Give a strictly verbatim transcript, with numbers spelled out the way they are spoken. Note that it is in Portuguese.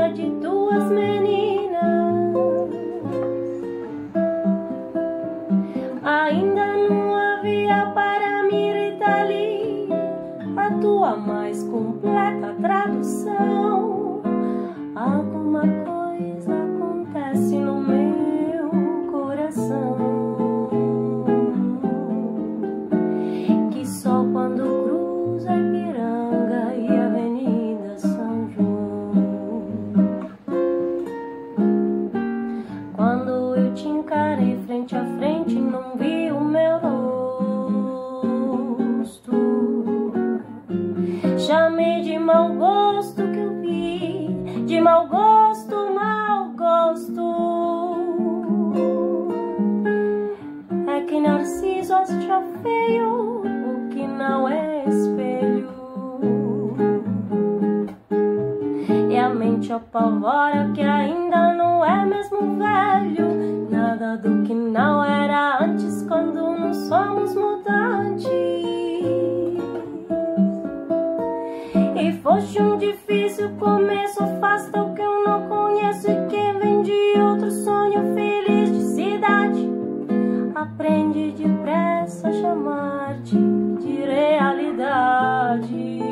história de duas meninas. Ainda não havia para mim, Rita Lee, a tua mais completa tradução. Alguma coisa acontece no meu coração, que só quando cruza Ipiranga e Avenida São João, quando eu te encarei frente a frente, não vi o meu rosto. Chamei de mau gosto que eu vi, de mau gosto, mau gosto. É que Narciso acha feio o que não é espelho, e a mente apavora que ainda não é mesmo velho. Nada do que não era antes quando não somos mutantes. E foste um difícil começo, afasta o que eu não conheço, e quem vem de outro sonho feliz de cidade aprende depressa a chamar-te de realidade.